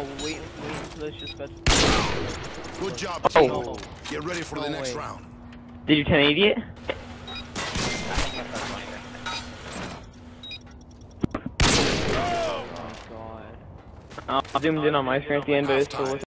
No, wait, let's just bet. Good job, Oh. team. Get ready for the next round. Did you 1080 it? Oh god. I zoomed in on my screen at the end, but it's still